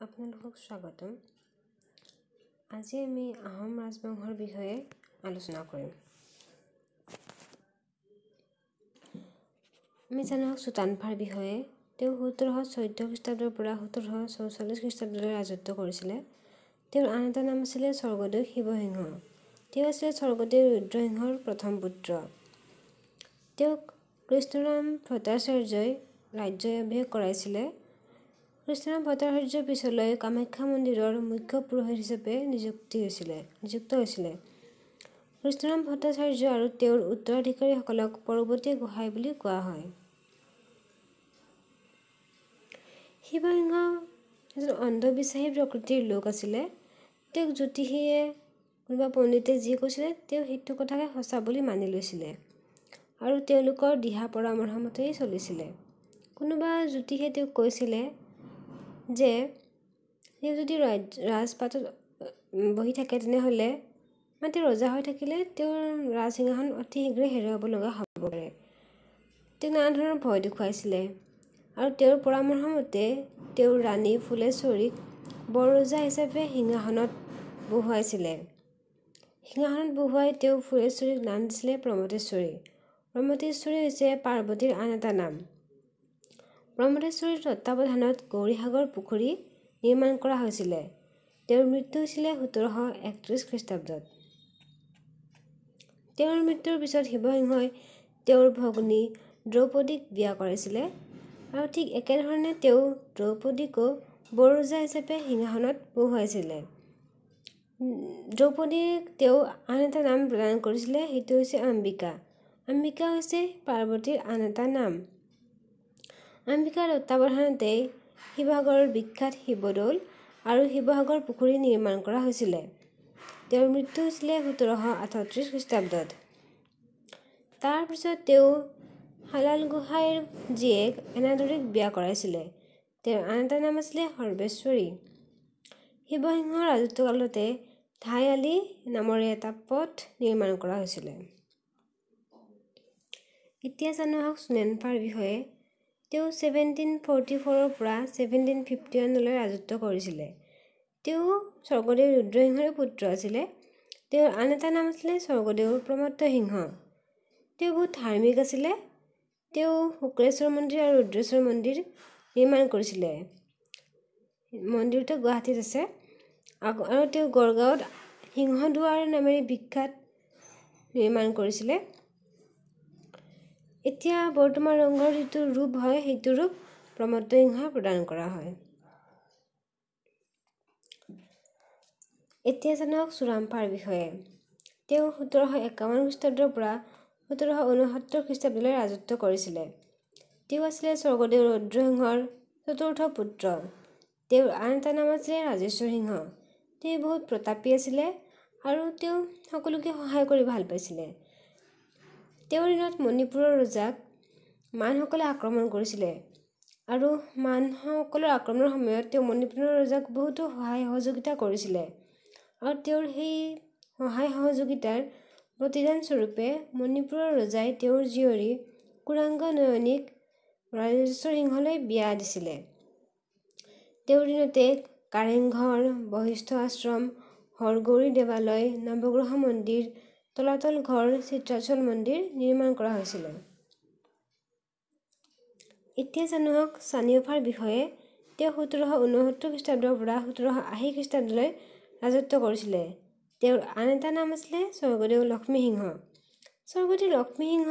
আপোনালোকক স্বাগতম। আজি আমি আহোম ৰাজবংশৰ বিষয়ে আলোচনা কৰিম। আমি জানো চুটানফাৰ বিষয়ে। তেওঁ 1714 খ্ৰীষ্টাব্দৰ পৰা 1744 খ্ৰীষ্টাব্দলৈ ৰাজত্ব কৰিছিলে। তেওঁৰ আন এটা নাম আছিলে স্বৰ্গদেউ শিৱসিংহ। তেওঁ আছিলে স্বৰ্গদেউ ৰুদ্ৰসিংহৰ প্ৰথম পুত্ৰ। তেওঁক কৃষ্ণৰাম ভট্টাচাৰ্যই ৰাজ্যাভিষেক কৰাইছিলে। কৃষ্ণৰাম ভট্টাচাৰ্য পিছলৈ কামাখ্যা মন্দিৰৰ মুখ্য পুৰোহিত হিচাপে নিযুক্ত হৈছিলে। কৃষ্ণৰাম ভট্টাচাৰ্য আৰু তেওঁৰ উত্তৰাধিকাৰীসকলক পৰৱৰ্তী গোহাঁই বুলি কোৱা হয়। শিৱসিংহ এজন অন্ধবিশ্বাসী প্ৰকৃতিৰ লোক আছিলে। তেওঁক জ্যোতিষীয়ে কোনোবা পণ্ডিতে যি কৈছিলে তেওঁ সেইটো কথাকে সঁচা বুলি মানি লৈছিলে আৰু তেওঁলোকৰ দিহা পৰামৰ্শ মতেই চলিছিলে। কোনোবা জ্যোতিষীয়ে তেওঁক কৈছিলে যে তেওঁ যদি ৰাজপাটত বহি থাকে তেনেহ'লে তেওঁ ৰজা হৈ থাকিলে তেওঁৰ ৰাজসিংহাসন অতি শীঘ্ৰে হেৰুৱাব লগা হ'ব পাৰে। তেওঁ নানা ধৰণৰ ভয় দেখুৱাইছিলে আৰু তেওঁৰ পৰামৰ্শ মতে তেওঁৰ ৰাণী ফুলেশ্বৰীক বৰ ৰজা হিচাপে সিংহাসনত বহুৱাইছিলে। সিংহাসনত বহুৱাই তেওঁ ফুলেশ্বৰীক নাম দিছিলে প্ৰমতেশ্বৰী। প্ৰমতেশ্বৰী হৈছে পাৰ্বতীৰ আন এটা নাম। প্ৰমতেশ্বৰীৰ তত্ত্বাৱধানত গৌৰীসাগৰ পুখুৰী নিৰ্মাণ কৰা হৈছিলে। তেওঁৰ মৃত্যু হৈছিলে 1731 খ্ৰীষ্টাব্দত। তেওঁৰ মৃত্যুৰ পিছত শিৱসিংহই তেওঁৰ ভগ্নী দ্ৰৌপদীক বিয়া কৰাইছিলে আৰু ঠিক একেধৰণে তেওঁ দ্ৰৌপদীকো বৰ ৰজা হিচাপে সিংহাসনত বহুৱাইছিলে। দ্ৰৌপদীক তেওঁ আন এটা নাম প্ৰদান কৰিছিলে, সেইটো হৈছে অম্বিকা। অম্বিকা হৈছে পাৰ্বতীৰ আন এটা নাম। অম্বিকাৰ তত্ত্বাৱধানতেই শিৱসাগৰৰ বিখ্যাত শিৱদৌল আৰু শিৱসাগৰ পুখুৰী নিৰ্মাণ কৰা হৈছিলে। তেওঁৰ মৃত্যু হৈছিলে 1738 খ্ৰীষ্টাব্দত। তাৰ পিছত তেওঁ হালাল গোহাঁইৰ জীয়েক এনাদৰীক বিয়া কৰাইছিলে। তেওঁৰ আন এটা নাম আছিলে সৰ্বেশ্বৰী। শিৱসিংহৰ ৰাজত্বকালতে ধাই আলি নামৰে এটা পথ নিৰ্মাণ কৰা হৈছিলে। এতিয়া জানো আহক চুনেনফাৰ বিষয়ে। তেওঁ 1744 পৰা 1751 ৰাজত্ব কৰিছিলে। তেওঁ স্বৰ্গদেউ ৰুদ্ৰসিংহৰে পুত্ৰ আছিলে। তেওঁৰ আন এটা নাম আছিলে স্বৰ্গদেউ প্ৰমত্তসিংহ। তেওঁ বহুত ধাৰ্মিক আছিলে। তেওঁ শুক্লেশ্বৰ মন্দিৰ আৰু ৰুদ্ৰেশ্বৰ মন্দিৰ নিৰ্মাণ কৰিছিলে। মন্দিৰটো গুৱাহাটীত আছে আৰু তেওঁ গড়গাঁৱত সিংহদুৱাৰ নামেৰে বিখ্যাত নিৰ্মাণ কৰিছিলে। এতিয়া বৰ্তমান ৰংঘৰ যিটো ৰূপ হয় সেইটো ৰূপ প্ৰমত্তসিংহই প্ৰদান কৰা হয়। এতিয়া জানক চুৰামফাৰ বিষয়ে। তেওঁ 1751 খ্ৰীষ্টাব্দৰ পৰা 1769 খ্ৰীষ্টাব্দলৈ ৰাজত্ব কৰিছিলে। তেওঁ আছিলে স্বৰ্গদেউ ৰুদ্ৰসিংহৰ চতুৰ্থ পুত্ৰ। তেওঁৰ আন এটা নাম আছিলে ৰাজেশ্বৰ সিংহ। তেওঁ বহুত প্ৰতাপী আছিলে আৰু তেওঁ সকলোকে সহায় কৰি ভাল পাইছিলে। তেওঁৰ দিনত মণিপুৰৰ ৰজাক মানসকলে আক্ৰমণ কৰিছিলে আৰু মানসকলৰ আক্ৰমণৰ সময়ত তেওঁ মণিপুৰৰ ৰজাক বহুতো সহায় সহযোগিতা কৰিছিলে আৰু তেওঁৰ সেই সহায় সহযোগিতাৰ প্ৰতিদান স্বৰূপে মণিপুৰৰ ৰজাই তেওঁৰ জীয়ৰী কুৰাংগ নয়নীক ৰাজেশ্বৰ সিংহলৈ বিয়া দিছিলে। তেওঁৰ দিনতে কাৰেংঘৰ, বশিষ্ঠ আশ্ৰম, হৰগৌৰী দেৱালয়, নৱগ্ৰহ মন্দিৰ, তলাতল ঘৰ, চিত্ৰাচল মন্দিৰ নিৰ্মাণ কৰা হৈছিলে। এতিয়া জানক চানিয়ফাৰ বিষয়ে। তেওঁ 1769 খ্ৰীষ্টাব্দৰ পৰা 1780 খ্ৰীষ্টাব্দলৈ ৰাজত্ব কৰিছিলে। তেওঁৰ আন এটা নাম আছিলে স্বৰ্গদেউ লক্ষ্মীসিংহ। স্বৰ্গদেউ লক্ষ্মীসিংহ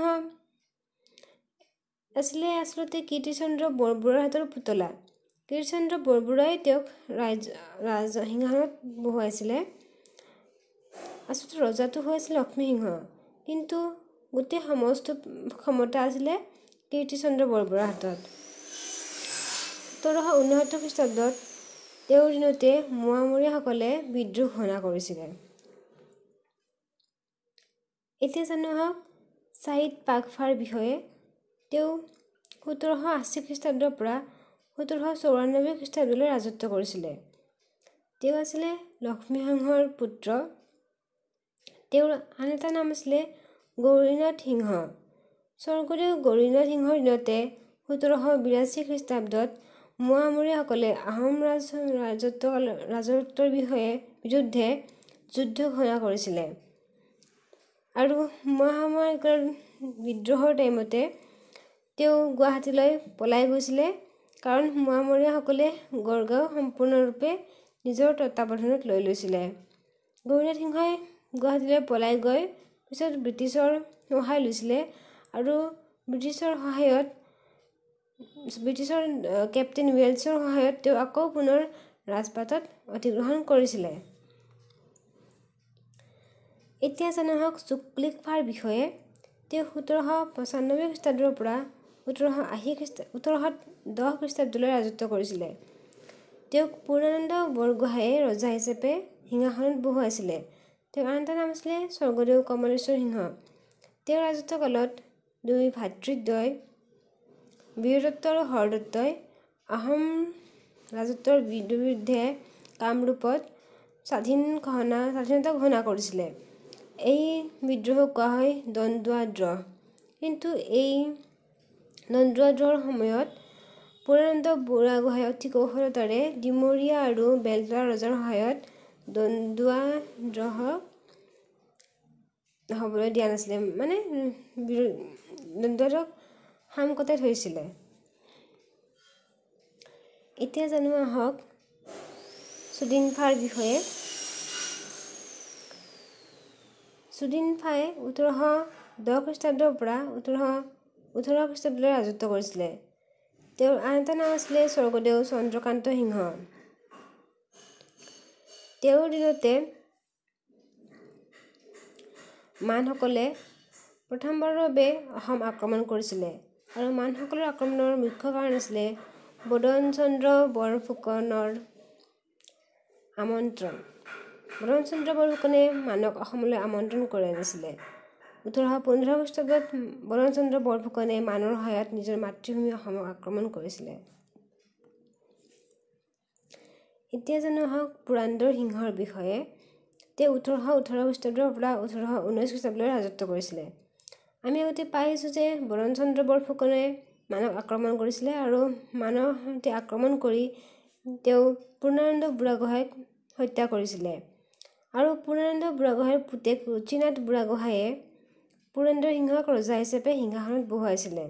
আছিলে আচলতে কীৰ্তিচন্দ্ৰ বৰবৰুৱাৰ হাতৰ পুতলা। কীৰ্তিচন্দ্ৰ বৰবৰুৱাই তেওঁক সিংহাসনত বহুৱাইছিলে। আচলতে ৰজাটো হৈছিল লক্ষ্মীসিংহ, কিন্তু গোটেই সমস্ত ক্ষমতা আছিলে কীৰ্তিচন্দ্ৰ বৰবৰুৱাৰ হাতত। 1769 খ্ৰীষ্টাব্দত তেওঁৰ দিনতে মোৱামৰীয়াসকলে বিদ্ৰোহ ঘোষণা কৰিছিলে। এতিয়া জানো আহক ছাহিদ পাকফাৰ বিষয়ে। তেওঁ 1780 খ্ৰীষ্টাব্দৰ পৰা 1794 খ্ৰীষ্টাব্দলৈ ৰাজত্ব কৰিছিলে। তেওঁ আছিলে লক্ষ্মীসিংহৰ পুত্ৰ। তেওঁৰ আন এটা নাম আছিলে গৌৰীনাথ সিংহ। স্বৰ্গদেউ গৌৰীনাথ সিংহৰ দিনতে 1782 খ্ৰীষ্টাব্দত মোৱামৰীয়াসকলে আহোম ৰাজত্বৰ বিৰুদ্ধে যুদ্ধ ঘোষণা কৰিছিলে। আৰু মোৱামৰীয়াসকলৰ বিদ্ৰোহৰ টাইমতে তেওঁ গুৱাহাটীলৈ পলাই গৈছিলে, কাৰণ মোৱামৰীয়াসকলে গড়গাঁও সম্পূৰ্ণৰূপে নিজৰ তত্বাৱধানত লৈ লৈছিলে। গৌৰীনাথ সিংহই গুৱাহাটীলৈ পলাই গৈ পিছত ব্ৰিটিছৰ সহায় লৈছিলে, আৰু ব্ৰিটিছৰ কেপ্টেইন ৱেলছৰ সহায়ত তেওঁ আকৌ পুনৰ ৰাজপাটত অধিগ্ৰহণ কৰিছিলে। এতিয়া জানো আহক চুকলিখফাৰ বিষয়ে। তেওঁ 1795 খ্ৰীষ্টাব্দৰ পৰা 1810 খ্ৰীষ্টাব্দলৈ ৰাজত্ব কৰিছিলে। তেওঁক পূৰ্ণানন্দ বৰগোহাঁয়ে ৰজা হিচাপে সিংহাসনত বহুৱাইছিলে। তেওঁৰ আন এটা নাম আছিলে স্বৰ্গদেউ কমলেশ্বৰ সিংহ। তেওঁৰ ৰাজত্ব কালত দুই ভাতৃদ্বয় বীৰদত্ত আৰু হৰদত্তই আহোম ৰাজত্বৰ বিৰুদ্ধে কামৰূপত স্বাধীনতা ঘোষণা কৰিছিলে। এই বিদ্ৰোহক কোৱা হয় দন্দুৱা দ্ৰোহ। কিন্তু এই দন্দুৱা দ্ৰোহৰ সময়ত পূৰ্ণানন্দ বুঢ়াগোহাঁয়ে অতি কৌশলতাৰে ডিমৰীয়া আৰু বেলতলা ৰজাৰ সহায়ত দন্দুৱা দ্ৰোহ হ'বলৈ দিয়া নাছিলে, মানে দন্দুৱা দ্ৰোহক শামকটাই থৈছিলে। এতিয়া জানো আহক চুদিনফাৰ বিষয়ে। চুদিনফাই 1810 খ্ৰীষ্টাব্দৰ পৰা 1818 খ্ৰীষ্টাব্দলৈ ৰাজত্ব কৰিছিলে। তেওঁৰ আন এটা নাম আছিলে স্বৰ্গদেউ চন্দ্ৰকান্ত সিংহ। তেওঁৰ দিনতে মানসকলে প্ৰথমবাৰৰ বাবে অসম আক্ৰমণ কৰিছিলে, আৰু মানসকলৰ আক্ৰমণৰ মুখ্য কাৰণ আছিলে বদনচন্দ্ৰ বৰফুকনৰ আমন্ত্ৰণ। বদনচন্দ্ৰ বৰফুকনে মানক অসমলৈ আমন্ত্ৰণ কৰি আনিছিলে। 1815 খ্ৰীষ্টাব্দত বদনচন্দ্ৰ বৰফুকনে মানৰ সহায়ত নিজৰ মাতৃভূমি অসমক আক্ৰমণ কৰিছিলে। এতিয়া জানো আহক পুৰন্দৰ সিংহৰ বিষয়ে। তেওঁ 1818 খ্ৰীষ্টাব্দৰ পৰা 1819 খ্ৰীষ্টাব্দলৈ ৰাজত্ব কৰিছিলে। আমি আগতে পাই আহিছোঁ যে বদনচন্দ্ৰ বৰফুকনে মানক আক্ৰমণ কৰিছিলে, আৰু মানৰ সৈতে আক্ৰমণ কৰি তেওঁ পূৰ্ণানন্দ বুঢ়াগোহাঁইক হত্যা কৰিছিলে। আৰু পূৰ্ণানন্দ বুঢ়াগোহাঁইৰ পুতেক ৰুচিনাথ বুঢ়াগোহাঁয়ে পুৰন্দৰ সিংহক ৰজা হিচাপে সিংহাসনত বহুৱাইছিলে।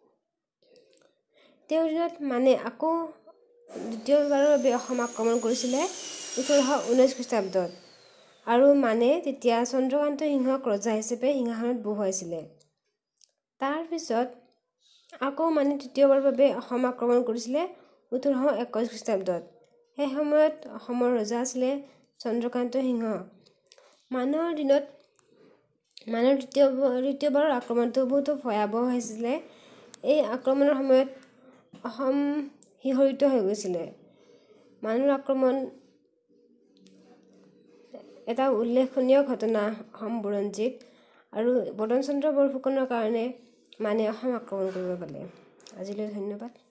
তেওঁৰ দিনত মানে আকৌ দ্বিতীয়বাৰৰ বাবে অসম আক্ৰমণ কৰিছিলে 1819 খ্ৰীষ্টাব্দত, আৰু মানে তেতিয়া চন্দ্ৰকান্ত সিংহক ৰজা হিচাপে সিংহাসনত বহুৱাইছিলে। তাৰ পিছত আকৌ মানে তৃতীয়বাৰৰ বাবে অসম আক্ৰমণ কৰিছিলে 1821 খ্ৰীষ্টাব্দত। সেই সময়ত অসমৰ ৰজা আছিলে চন্দ্ৰকান্ত সিংহ। মানৰ দিনত দ্বিতীয়বাৰৰ আক্ৰমণটো বহুতো ভয়াৱহ হৈছিলে। এই আক্ৰমণৰ সময়ত অসম শিহৰিত হৈ গৈছিলে। মানৰ আক্ৰমণ এটা উল্লেখনীয় ঘটনা অসম বুৰঞ্জীত, আৰু বদনচন্দ্ৰ বৰফুকনৰ কাৰণে মানে অসম আক্ৰমণ কৰিব পালে। আজিলৈ ধন্যবাদ।